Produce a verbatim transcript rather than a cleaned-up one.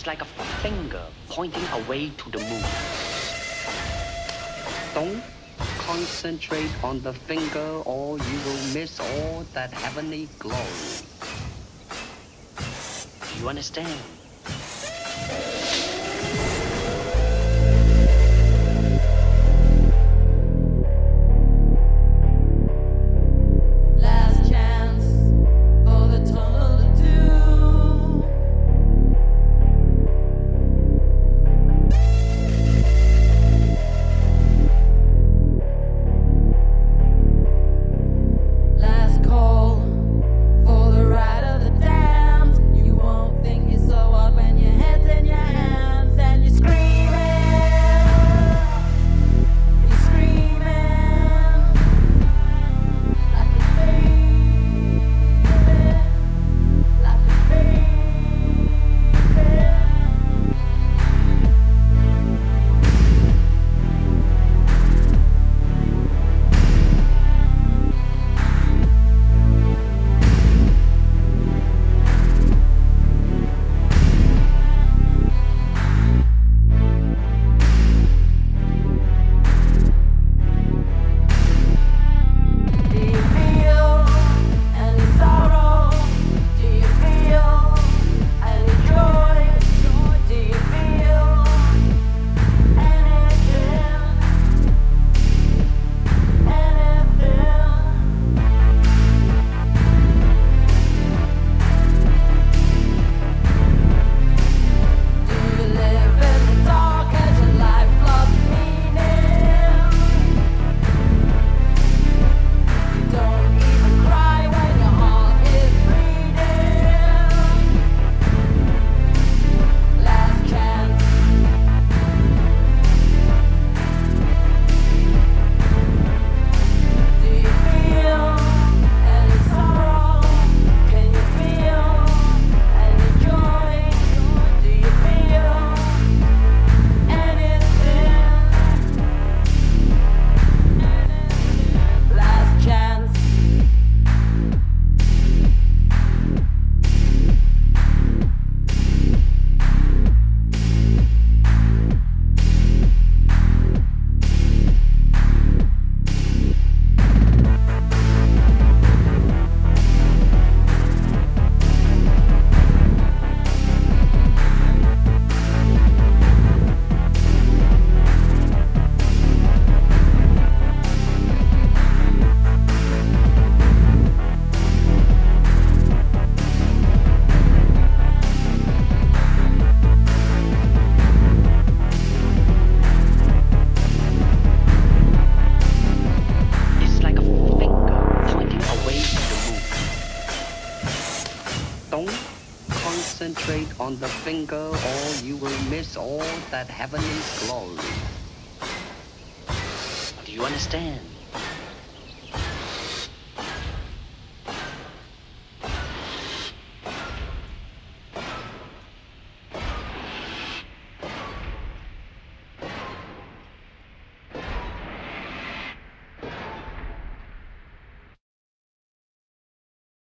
It's like a finger pointing away to the moon. Don't concentrate on the finger or you will miss all that heavenly glory. Do you understand? Don't concentrate on the finger or you will miss all that heavenly glory. Do you understand?